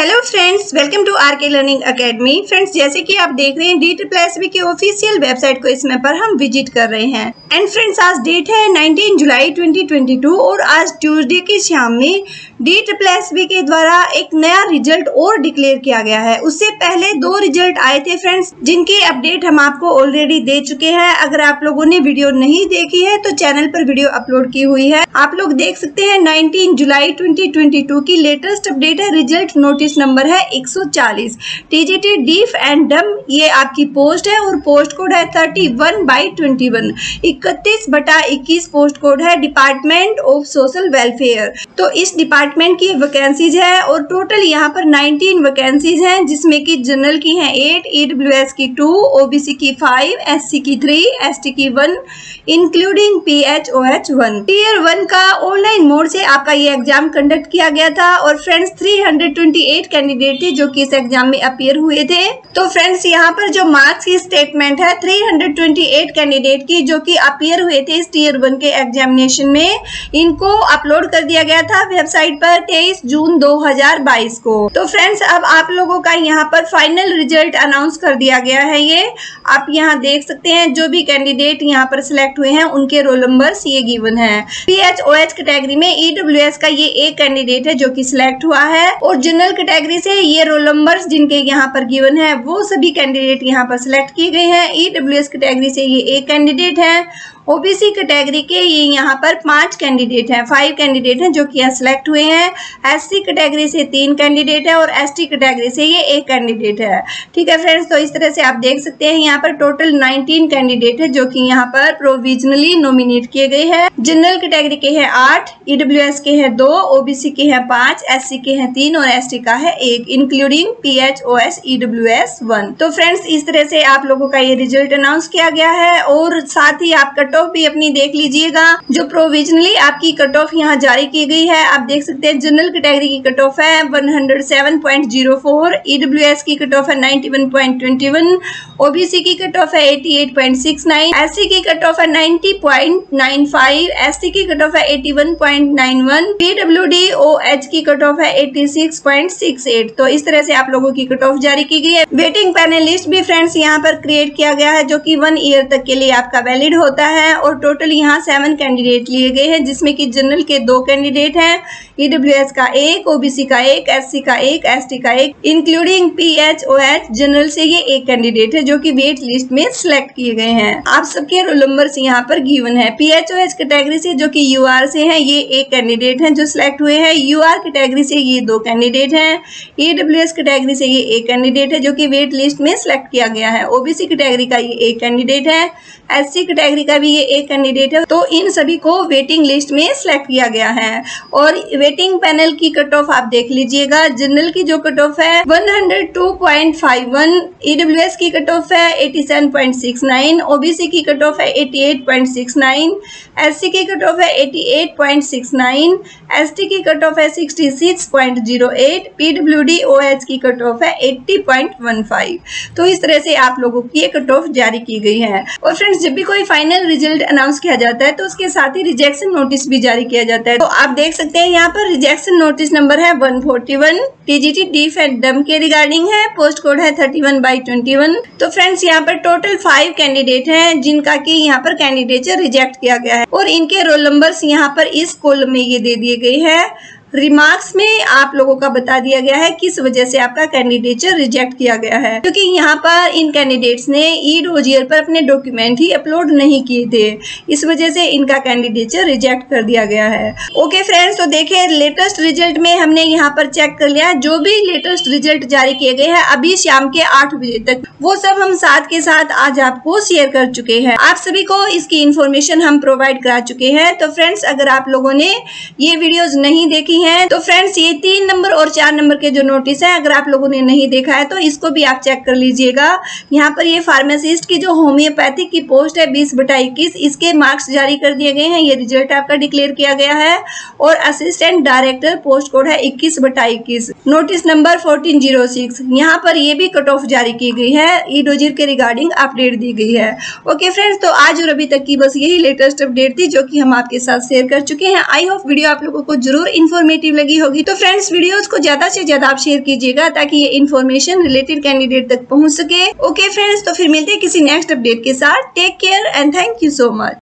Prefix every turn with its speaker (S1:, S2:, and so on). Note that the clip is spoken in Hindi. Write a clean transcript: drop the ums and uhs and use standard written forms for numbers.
S1: Hello friends, welcome to RK learning academy. Friends, जैसे कि आप देख रहे हैं DSSB की ऑफिशियल वेबसाइट को इस समय पर हम विजिट कर रहे हैं। एंड फ्रेंड्स, आज डेट है 19 जुलाई 2022 और आज ट्यूसडे की शाम में DSSB के द्वारा एक नया रिजल्ट और डिक्लेयर किया गया है। उससे पहले 2 रिजल्ट आए थे फ्रेंड्स, जिनकी अपडेट हम आपको ऑलरेडी दे चुके हैं। अगर आप लोगों ने वीडियो नहीं देखी है तो चैनल पर वीडियो अपलोड की हुई है, आप लोग देख सकते हैं। 19 जुलाई 2022 की लेटेस्ट अपडेट है। रिजल्ट नोटिस नंबर है 140 TGT डीफ एंड डम, ये आपकी पोस्ट है और पोस्ट कोड है 31/21 31/21 पोस्ट कोड है, डिपार्टमेंट ऑफ सोशल वेलफेयर। तो इस डिपार्टमेंट की वैकेंसीज है और टोटल यहाँ पर 19 वैकेंसीज हैं, जिसमें कि जनरल की हैं 8, EWS की 2, OBC की 5, SC की 3, ST की 1, इंक्लूडिंग PHOH 1। टीयर 1 का ऑनलाइन मोड से आपका ये एग्जाम कंडक्ट किया गया था और फ्रेंड्स 328 कैंडिडेट थे जो कि इस एग्जाम में अपीयर हुए थे। तो फ्रेंड्स, यहाँ पर जो मार्क्स की स्टेटमेंट है 328 कैंडिडेट की जो कि अपीयर हुए थे इस टीयर 1 के एग्जामिनेशन में, इनको अपलोड कर दिया गया था वेबसाइट पर 23 जून 2022 को। तो फ्रेंड्स, अब आप लोगों का यहाँ पर फाइनल रिजल्ट अनाउंस कर दिया गया है। ये आप यहाँ देख सकते हैं, जो भी कैंडिडेट यहाँ पर सिलेक्ट हुए हैं उनके रोल नंबर्स ये गिवन है। PHOH कैटेगरी में EWS का ये एक कैंडिडेट है जो कि सिलेक्ट हुआ है और जनरल कैटेगरी से ये रोल नंबर्स जिनके यहाँ पर गिवन है वो सभी कैंडिडेट यहाँ पर सिलेक्ट किए गए हैं। EWS कैटेगरी से ये एक कैंडिडेट है। OBC कैटेगरी के ये यहाँ पर 5 कैंडिडेट हैं, 5 कैंडिडेट हैं जो कि यहाँ सिलेक्ट हुए हैं। SC कैटेगरी से 3 कैंडिडेट है और ST कैटेगरी से ये एक कैंडिडेट है। ठीक है फ्रेंड्स, तो इस तरह से आप देख सकते हैं यहाँ पर टोटल 19 कैंडिडेट है जो कि यहाँ पर प्रोविजनली नॉमिनेट किए गए हैं। जनरल कैटेगरी के हैं 8, EWS के हैं 2, OBC के हैं 5, SC के हैं 3 और ST का है 1, इंक्लूडिंग PHOH EWS 1। तो फ्रेंड्स, इस तरह से आप लोगों का ये रिजल्ट अनाउंस किया गया है और साथ ही आप कट ऑफ भी अपनी देख लीजिएगा। जो प्रोविजनली आपकी कट ऑफ यहाँ जारी की गई है, आप देख सकते हैं जनरल कैटेगरी की कट ऑफ है 107.04, EWS की कट ऑफ है 91.21, OBC की कट ऑफ है 88.69, SC की कट ऑफ है 90.95, ST की कट ऑफ है 81.91, PWD-OH की कट ऑफ है 86.68। तो इस तरह से आप लोगों की कट ऑफ जारी की गई है। वेटिंग पैनल लिस्ट भी फ्रेंड्स यहाँ पर क्रिएट किया गया है जो कि 1 ईयर तक के लिए आपका वैलिड होता है और टोटल यहाँ 7 कैंडिडेट लिए गए हैं, जिसमें कि जनरल के 2 कैंडिडेट हैं, EWS का 1, OBC का 1, SC का 1, ST का 1, इंक्लूडिंग PHOH जनरल से ये एक कैंडिडेट है जो कि वेट लिस्ट में सिलेक्ट किए गए हैं। आप सबके रोल नंबर्स यहाँ पर गिवन है। PHOH कैटेगरी से जो कि UR से है ये एक कैंडिडेट है जो सिलेक्ट हुए हैं। UR कैटेगरी से ये 2 कैंडिडेट हैं। EWS कैटेगरी से ये एक कैंडिडेट है जो कि वेट लिस्ट में सिलेक्ट किया गया है। OBC कैटेगरी का ये एक कैंडिडेट है। SC कैटेगरी का भी ये एक कैंडिडेट है। तो इन सभी को वेटिंग लिस्ट में सिलेक्ट किया गया है और वेटिंग पैनल की कट ऑफ आप देख लीजिएगा। जनरल की जो कट ऑफ है 102.51, EWS की कट ऑफ है 87.69, OBC की कट ऑफ है 88.69, SC की कट ऑफ है 88.69, ST की कट ऑफ है 66.08, PWD-OH की कट ऑफ है 80.15। तो इस तरह से आप लोगों की ये कट ऑफ जारी की गई है। और फ्रेंड्स, जब भी कोई फाइनल रिजल्ट अनाउंस किया जाता है तो उसके साथ ही रिजेक्शन नोटिस भी जारी किया जाता है। तो आप देख सकते हैं यहाँ पर रिजेक्शन नोटिस नंबर है 141 TGT डीफ एंड डम के रिगार्डिंग है, पोस्ट कोड है 31/21। तो फ्रेंड्स, यहाँ पर टोटल 5 कैंडिडेट हैं जिनका कि यहाँ पर कैंडिडेचर रिजेक्ट किया गया है और इनके रोल नंबर्स यहाँ पर इस कॉलम में ये दे दिए गए हैं। रिमार्क्स में आप लोगों का बता दिया गया है किस वजह से आपका कैंडिडेचर रिजेक्ट किया गया है, क्योंकि यहाँ पर इन कैंडिडेट्स ने ई-डोजियर पर अपने डॉक्यूमेंट ही अपलोड नहीं किए थे, इस वजह से इनका कैंडिडेचर रिजेक्ट कर दिया गया है। ओके फ्रेंड्स, तो देखिए लेटेस्ट रिजल्ट में हमने यहाँ पर चेक कर लिया जो भी लेटेस्ट रिजल्ट जारी किए गए हैं अभी शाम के 8 बजे तक, वो सब हम साथ के साथ आज आपको शेयर कर चुके हैं। आप सभी को इसकी इन्फॉर्मेशन हम प्रोवाइड करा चुके हैं। तो फ्रेंड्स, अगर आप लोगों ने ये वीडियोज नहीं देखी हैं तो फ्रेंड्स, ये 3 नंबर और 4 नंबर के जो नोटिस है अगर आप लोगों ने नहीं देखा है तो इसको भी आप चेक कर लीजिएगा। यहाँ पर ये फार्मासिस्ट की जो होम्योपैथिक की पोस्ट है 20/21, इसके मार्क्स जारी कर दिए गए हैं। ये रिजल्ट आपका डिक्लेयर किया गया है और असिस्टेंट डायरेक्टर पोस्ट कोड है 21/21, नोटिस नंबर 1406, यहाँ पर ये भी कट ऑफ जारी की गई है। ई-डोजियर के रिगार्डिंग अपडेट दी गई है। ओके फ्रेंड्स, तो आज और अभी तक की बस यही लेटेस्ट अपडेट थी जो कि हम आपके साथ शेयर कर चुके हैं। आई होप वीडियो आप लोगों को जरूर इन्फॉर्मेटिव इन्फॉर्मेटिव लगी होगी तो फ्रेंड्स वीडियोस को ज्यादा से ज्यादा आप शेयर कीजिएगा ताकि ये इन्फॉर्मेशन रिलेटेड कैंडिडेट तक पहुंच सके। ओके फ्रेंड्स, तो फिर मिलते हैं किसी नेक्स्ट अपडेट के साथ। Take care and thank you so much.